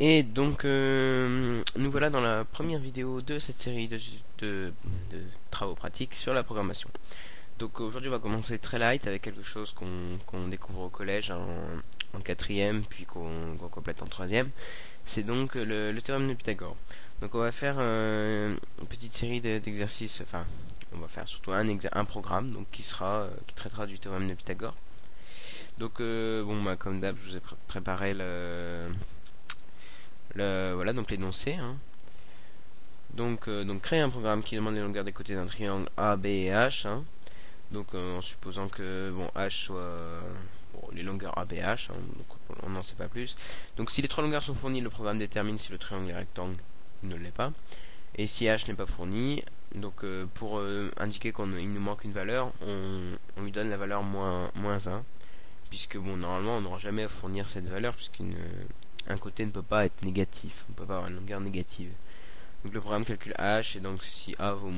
Et donc, nous voilà dans la première vidéo de cette série de travaux pratiques sur la programmation. Donc aujourd'hui on va commencer très light avec quelque chose qu'on découvre au collège en quatrième, puis qu'on complète en troisième. C'est donc le théorème de Pythagore. Donc on va faire une petite série d'exercices, enfin on va faire surtout un programme donc qui traitera du théorème de Pythagore. Donc bon bah comme d'hab je vous ai préparé voilà donc l'énoncé, hein. Donc créer un programme qui demande les longueurs des côtés d'un triangle A, B et H, hein. Donc en supposant que bon H soit les longueurs A, B, H, hein, donc on n'en sait pas plus. Donc si les trois longueurs sont fournies, le programme détermine si le triangle est rectangle ou ne l'est pas. Et si H n'est pas fourni, donc pour indiquer qu'il nous manque une valeur, on lui donne la valeur moins 1, puisque bon normalement on n'aura jamais à fournir cette valeur, puisqu'un côté ne peut pas être négatif, on ne peut pas avoir une longueur négative. Donc le programme calcule H, et donc si A vaut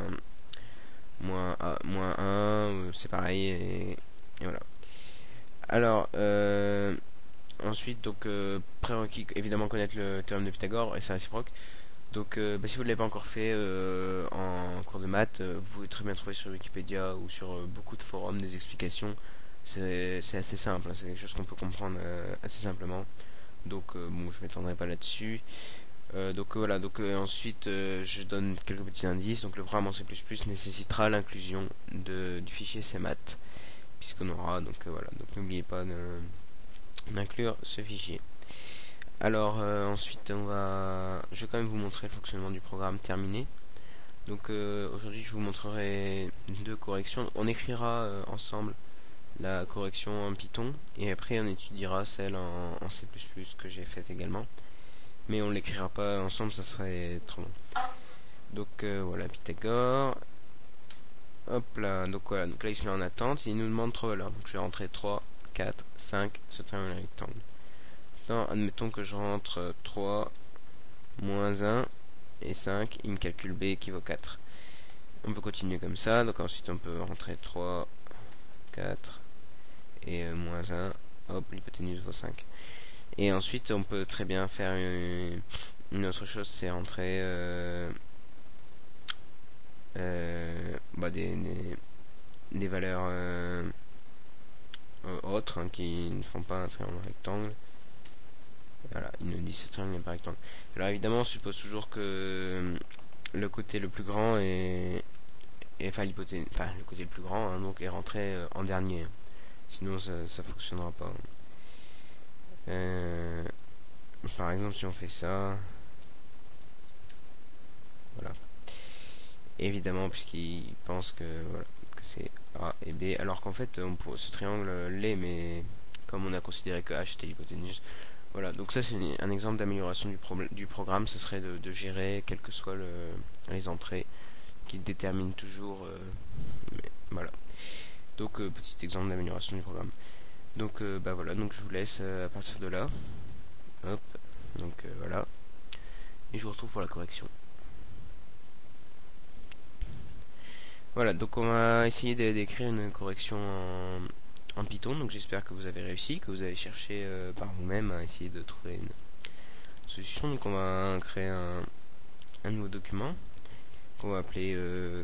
moins 1, c'est pareil, et voilà. Alors, ensuite, donc, prérequis, évidemment connaître le théorème de Pythagore et sa réciproque. Donc, si vous ne l'avez pas encore fait en cours de maths, vous pouvez très bien trouver sur Wikipédia ou sur beaucoup de forums des explications. C'est assez simple, hein, c'est quelque chose qu'on peut comprendre assez simplement. Donc, bon, je ne m'étendrai pas là-dessus. Donc voilà, donc ensuite je donne quelques petits indices. Donc le programme en C++ nécessitera l'inclusion du fichier CMath, puisqu'on aura, donc voilà, donc n'oubliez pas d'inclure ce fichier. Alors ensuite je vais quand même vous montrer le fonctionnement du programme terminé. Donc aujourd'hui je vous montrerai deux corrections. On écrira ensemble la correction en Python et après on étudiera celle en C++ que j'ai faite également. Mais on l'écrira pas ensemble, ça serait trop long. Donc voilà, Pythagore. Hop là, donc voilà, donc là il se met en attente, il nous demande 3 valeurs. Donc je vais rentrer 3, 4, 5, ce triangle rectangle. Maintenant, admettons que je rentre 3, moins 1 et 5, il me calcule B qui vaut 4. On peut continuer comme ça, donc ensuite on peut rentrer 3, 4 et moins 1, hop, l'hypoténuse vaut 5. Et ensuite on peut très bien faire une autre chose, c'est rentrer des valeurs autres, hein, qui ne font pas un triangle rectangle. Voilà, il nous dit ce triangle n'est pas rectangle. Alors évidemment, on suppose toujours que le côté le plus grand enfin le côté le plus grand, hein, donc est rentré en dernier. Sinon, ça fonctionnera pas. Par exemple, si on fait ça, voilà. Évidemment, puisqu'il pense que voilà, que c'est A et B, alors qu'en fait, ce triangle l'est, mais comme on a considéré que H était l'hypoténuse. Voilà, donc ça c'est un exemple d'amélioration du programme, ce serait de gérer quelles que soient les entrées qui déterminent toujours. Voilà. Donc petit exemple d'amélioration du programme. Donc bah voilà, donc je vous laisse à partir de là. Hop, donc voilà. Et je vous retrouve pour la correction. Voilà, donc on va essayer d'écrire une correction en Python. Donc j'espère que vous avez réussi, que vous avez cherché par vous-même à essayer de trouver une solution. Donc on va créer un nouveau document qu'on va appeler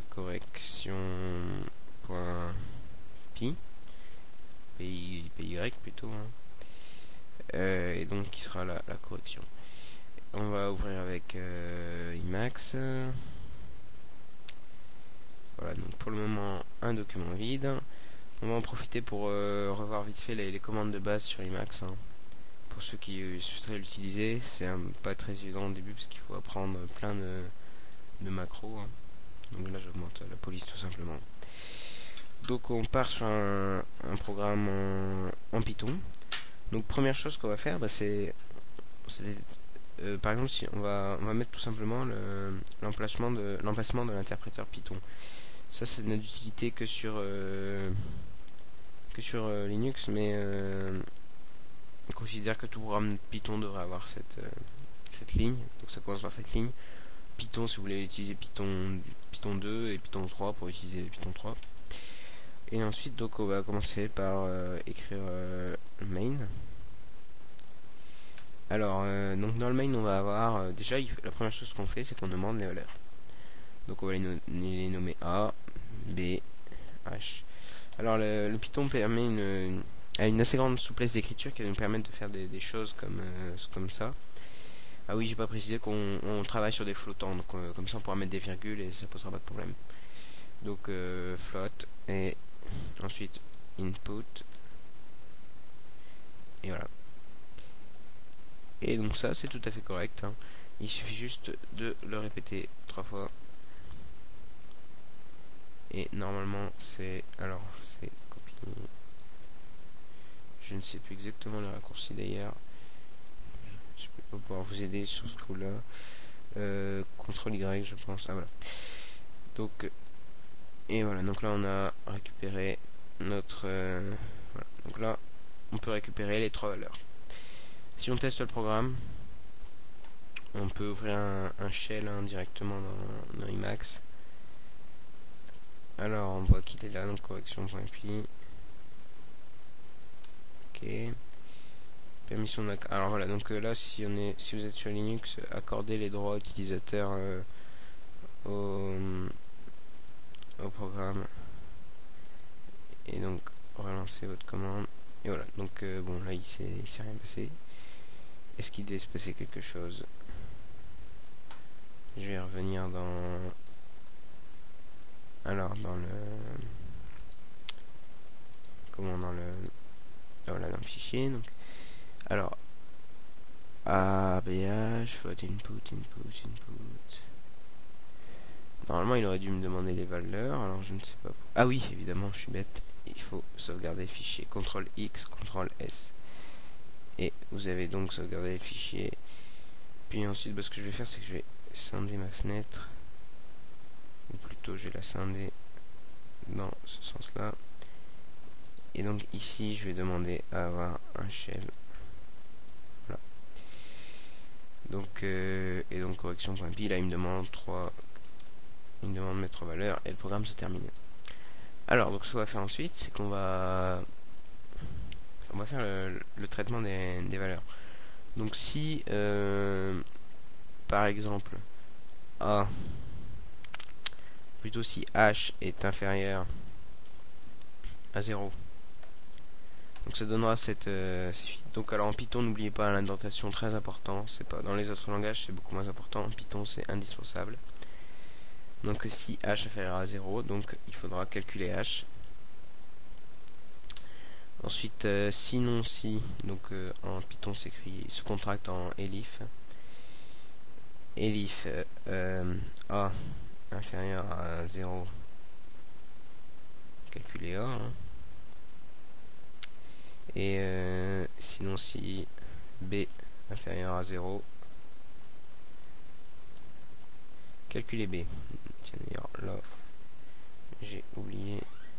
correction.py py plutôt, hein. Et donc qui sera la correction. On va ouvrir avec Emacs. Voilà, donc pour le moment un document vide. On va en profiter pour revoir vite fait les commandes de base sur Emacs, hein. Pour ceux qui souhaiteraient l'utiliser, c'est pas très évident au début parce qu'il faut apprendre plein de macros, hein. Donc là j'augmente la police tout simplement. Donc on part sur un programme en Python. Donc première chose qu'on va faire, bah, c'est par exemple si on va mettre tout simplement l'emplacement de l'interpréteur Python. Ça c'est n'a d'utilité que sur Linux, mais on considère que tout programme Python devrait avoir cette ligne. Donc ça commence par cette ligne. Python, si vous voulez utiliser Python 2 et Python 3 pour utiliser Python 3. Et ensuite, donc on va commencer par écrire main. Alors, donc dans le main, on va avoir déjà la première chose qu'on fait, c'est qu'on demande les valeurs. Donc on va les nommer A, B, H. Alors le Python permet a une assez grande souplesse d'écriture qui va nous permettre de faire des choses comme ça. Ah oui, j'ai pas précisé qu'on travaille sur des flottants, donc comme ça on pourra mettre des virgules et ça posera pas de problème. Donc float et ensuite input et voilà. Et donc ça c'est tout à fait correct, hein. Il suffit juste de le répéter 3 fois. Et normalement c'est copie. Je ne sais plus exactement le raccourci d'ailleurs. Je peux pas pouvoir vous aider sur ce coup là. CTRL Y je pense. Ah voilà. Donc et voilà, donc là on a récupéré notre voilà. Donc là on peut récupérer les 3 valeurs. Si on teste le programme, on peut ouvrir un shell directement dans Emacs. Alors on voit qu'il est là, donc correction.py. Ok. Permission d'accès. Alors voilà, donc là si vous êtes sur Linux, accordez les droits utilisateurs au programme. Et donc relancez votre commande. Et voilà, donc bon là il s'est rien passé. Est-ce qu'il devait se passer quelque chose? Je vais revenir dans le voilà, dans le fichier. Donc alors ABH float input. Normalement il aurait dû me demander les valeurs, alors je ne sais pas. Ah oui, évidemment, je suis bête. Il faut sauvegarder le fichier. CTRL X, CTRL S. Et vous avez donc sauvegardé le fichier. Puis ensuite, ce que je vais faire, c'est que je vais scinder ma fenêtre. Ou plutôt, je vais la scinder dans ce sens-là. Et donc ici, je vais demander à avoir un shell. Voilà. Donc, et donc correction.py, là, il me demande de mettre 3 valeurs et le programme se termine. Alors, donc ce qu'on va faire ensuite, c'est qu'on va faire le traitement des valeurs. Donc si par exemple A, plutôt si H est inférieur à 0, donc ça donnera cette suite. Donc alors en Python, n'oubliez pas l'indentation, très important. C'est pas dans les autres langages, c'est beaucoup moins important. En Python, c'est indispensable. Donc si H inférieur à 0, donc il faudra calculer H. Ensuite, sinon si, donc en Python s'écrit, se contracte en elif. Elif A inférieur à 0, calculer A. Hein. Et sinon si B inférieur à 0, calculer B. Tiens d'ailleurs là, j'ai oublié.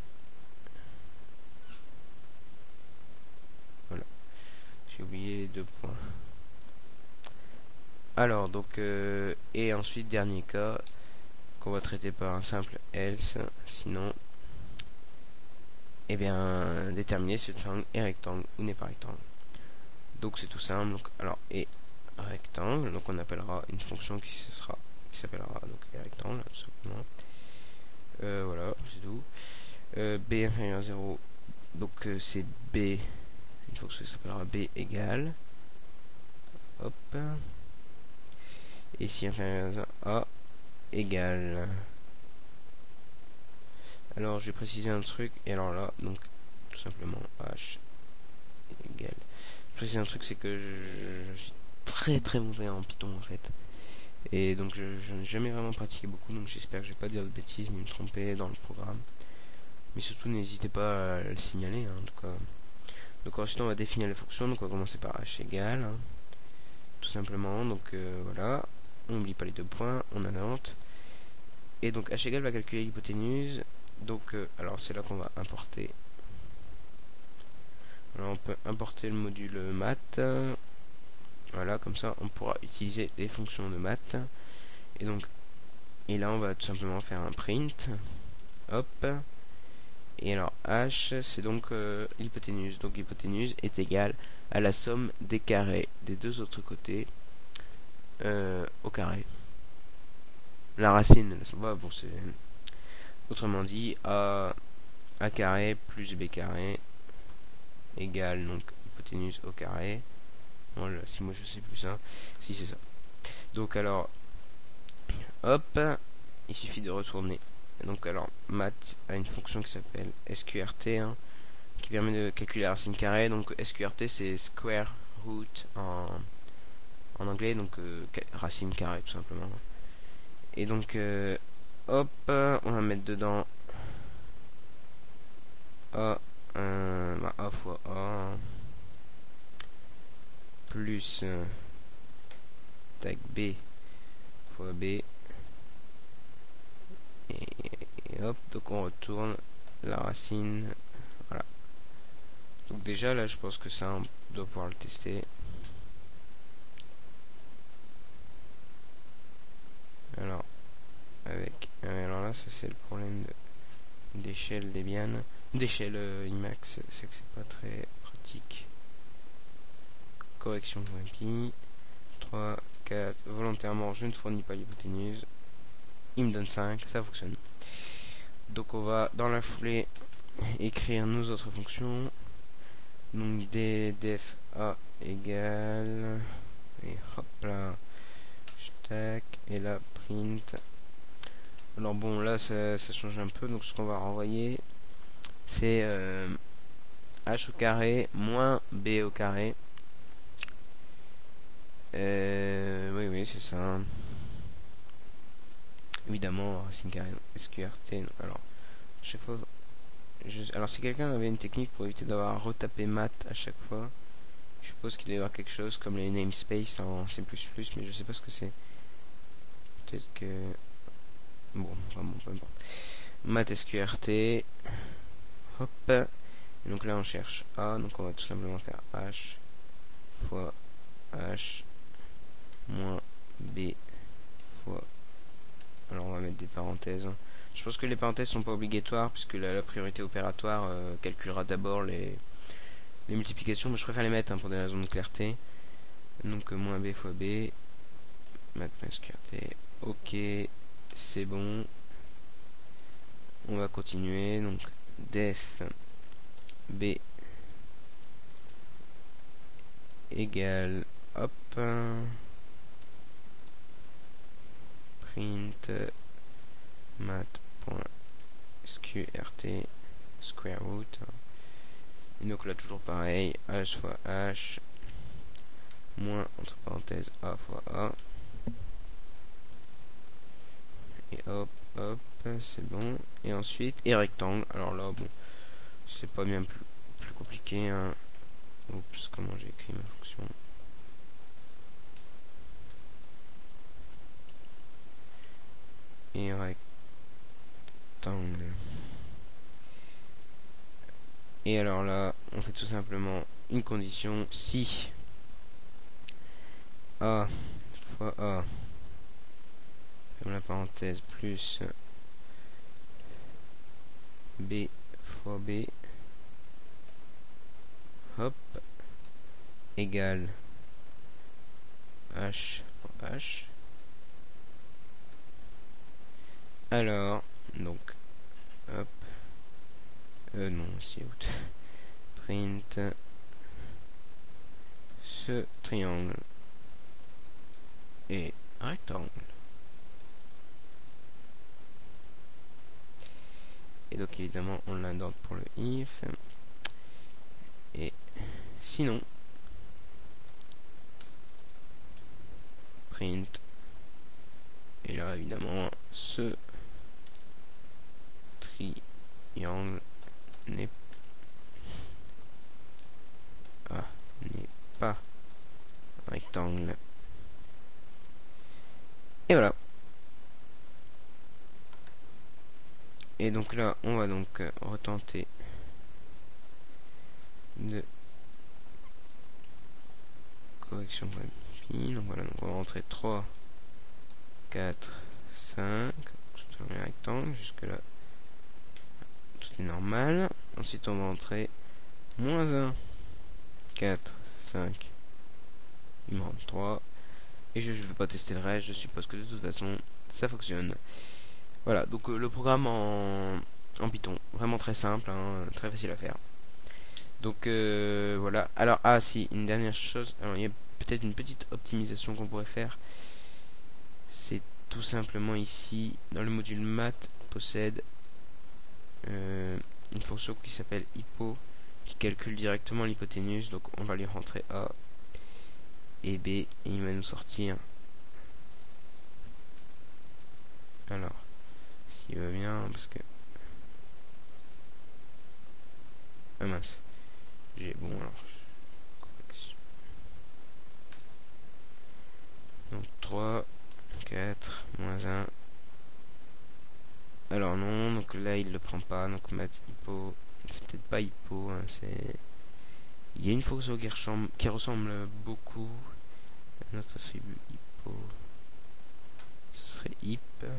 Voilà, j'ai oublié les 2 points. Alors donc et ensuite dernier cas qu'on va traiter par un simple else, sinon et bien déterminer si le triangle est rectangle ou n'est pas rectangle. Donc c'est tout simple. Donc alors et rectangle, donc on appellera une fonction qui s'appellera donc rectangle tout simplement. Voilà, c'est tout. B inférieur à 0, donc c'est B, une fonction qui s'appellera B égale. Hop. Et si inférieur à A égale. Alors je vais préciser un truc, et alors là, donc tout simplement H égale. Je précise un truc, c'est que je suis très mauvais en Python en fait. Et donc je n'ai jamais vraiment pratiqué beaucoup, donc j'espère que je vais pas dire de bêtises ni me tromper dans le programme. Mais surtout n'hésitez pas à le signaler, hein, en tout cas. Donc ensuite on va définir les fonctions, donc on va commencer par H égale, hein, tout simplement. Donc voilà, on n'oublie pas les 2 points, on indente. Et donc H égale va calculer l'hypoténuse. Donc alors c'est là qu'on va importer. Alors on peut importer le module math. Voilà, comme ça on pourra utiliser les fonctions de math. Et donc et là on va tout simplement faire un print. Hop. Et alors H c'est donc l'hypoténuse. Donc l'hypoténuse est égale à la somme des carrés des deux autres côtés au carré. La racine, bon, c'est autrement dit a carré plus b carré égale donc hypoténuse au carré. Voilà, si moi je sais plus ça, si c'est ça. Donc alors, hop, il suffit de retourner. Donc alors, math a une fonction qui s'appelle SQRT, hein, qui permet de calculer la racine carrée. Donc SQRT c'est square root en anglais, donc racine carrée tout simplement. Et donc hop, on va mettre dedans A, A fois A plus tag B fois B, et hop, donc on retourne la racine. Voilà. Donc déjà là je pense que ça on doit pouvoir le tester. Alors alors là ça c'est le problème d'échelle Debian, d'échelle Emacs, c'est que c'est pas très pratique. Correction pi 3, 4, volontairement je ne fournis pas l'hypoténuse, il me donne 5, ça fonctionne. Donc on va dans la foulée écrire nos autres fonctions. Donc def a égale, et hop là, stack, et là print. Alors bon là ça change un peu, donc ce qu'on va renvoyer c'est h au carré moins b au carré. Oui c'est ça. Évidemment racine carré SQRT. Alors chaque fois alors si quelqu'un avait une technique pour éviter d'avoir à retaper math à chaque fois, je suppose qu'il doit y avoir quelque chose comme les namespace en C++, mais je sais pas ce que c'est. Peut-être que bon, vraiment peu importe. Math SQRT, hop, et donc là on cherche A, donc on va tout simplement faire H fois H moins B fois, alors on va mettre des parenthèses, hein. Je pense que les parenthèses sont pas obligatoires puisque la priorité opératoire calculera d'abord les multiplications, mais je préfère les mettre, hein, pour des raisons de clarté. Donc moins b fois b, math SQRT, ok, c'est bon. On va continuer, donc def b égale, hop, print math.sqrt square root, et donc là toujours pareil, h fois h moins entre parenthèses a fois a, et hop hop, c'est bon. Et ensuite et rectangle, alors là bon c'est pas bien plus compliqué, hein. Oups, comment j'ai écrit ma fonction. Et rectangle. Et alors là, on fait tout simplement une condition si A fois A, ferme la parenthèse, plus B fois B, hop, égale H fois H. Alors, donc, hop, non, c'est out. Print ce triangle et rectangle. Et donc évidemment on l'indente pour le if. Et sinon, print. Et là évidemment ce triangle n'est pas rectangle. Et voilà. Et donc là, on va donc retenter de correction pi. Donc voilà, donc on va rentrer 3, 4, 5. Tout un rectangle, jusque là tout est normal. Ensuite on va entrer moins 1, 4, 5. Il me rentre 3. Et je ne vais pas tester le reste, je suppose que de toute façon ça fonctionne. Voilà, donc le programme en Python, vraiment très simple, hein, très facile à faire. Donc voilà, alors ah si, une dernière chose, alors il y a peut-être une petite optimisation qu'on pourrait faire. C'est tout simplement ici, dans le module math, possède une fonction qui s'appelle hypo, qui calcule directement l'hypoténuse. Donc on va lui rentrer A et B, et il va nous sortir, alors s'il va bien, parce que ah mince, j'ai bon alors donc 3 4 moins 1. Alors non, donc là il le prend pas, donc maths hypo, c'est peut-être pas hypo, hein, c'est, il y a une fonction qui ressemble beaucoup à notre attribut hypo, ce serait hip,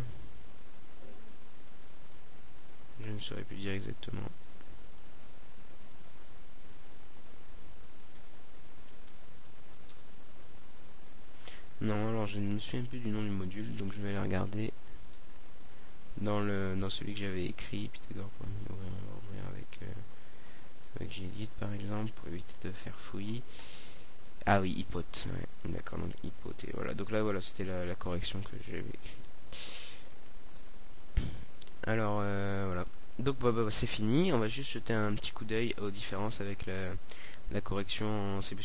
je ne saurais plus dire exactement. Non, alors je ne me souviens plus du nom du module, donc je vais aller regarder dans celui que j'avais écrit, Pythagore pour ouvrir, on va ouvrir avec Gedit par exemple, pour éviter de faire fouillis. Ah oui, hypote, ouais, d'accord, donc hypote, et voilà, donc là voilà, c'était la correction que j'avais écrite. Alors voilà, donc bah, c'est fini, on va juste jeter un petit coup d'œil aux différences avec la correction en C++.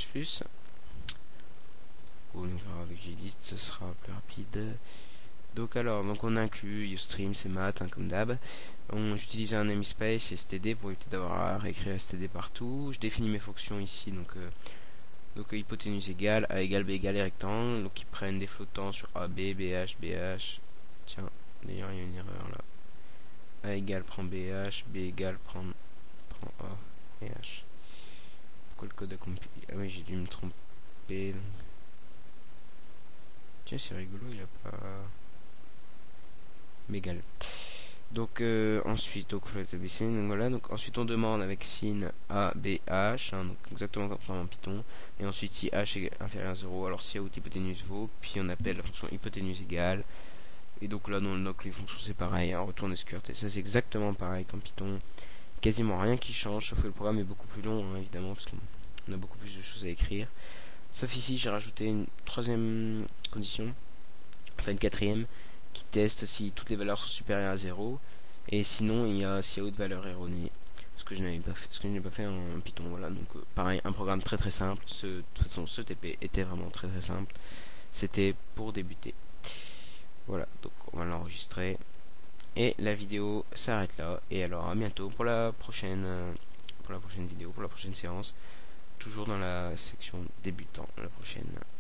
Ou avec Gedit, ce sera plus rapide. Donc alors, donc on inclut Ustream, c'est maths, hein, comme d'hab. J'utilise un namespace et std pour éviter d'avoir à réécrire std partout. Je définis mes fonctions ici, donc hypoténuse égale, a égale b égale les rectangles, donc ils prennent des flottants sur ab, bh, bh. Tiens, d'ailleurs il y a une erreur là. A égale prend bh, b égale prend a et h. Pourquoi le code a compilé? Ah oui, j'ai dû me tromper. Donc. Tiens, c'est rigolo, il a pas... Mégal. Donc ensuite, donc voilà, donc ensuite on demande avec sin a, b, h, hein, donc exactement comme en Python, et ensuite si h est inférieur à 0, alors si out hypoténuse vaut, puis on appelle la fonction hypoténuse égale, et donc là donc les fonctions c'est pareil, hein, retourne squirt, et ça c'est exactement pareil qu'en Python, quasiment rien qui change, sauf que le programme est beaucoup plus long, hein, évidemment, parce qu'on a beaucoup plus de choses à écrire, sauf ici j'ai rajouté une troisième condition, enfin une quatrième, qui teste si toutes les valeurs sont supérieures à 0, et sinon il y a si haute valeur erronée, ce que je n'ai pas fait en Python. Voilà, donc pareil, un programme très très simple. De toute façon ce TP était vraiment très très simple, c'était pour débuter. Voilà, donc on va l'enregistrer et la vidéo s'arrête là, et alors à bientôt pour la prochaine vidéo, pour la prochaine séance, toujours dans la section débutant, la prochaine.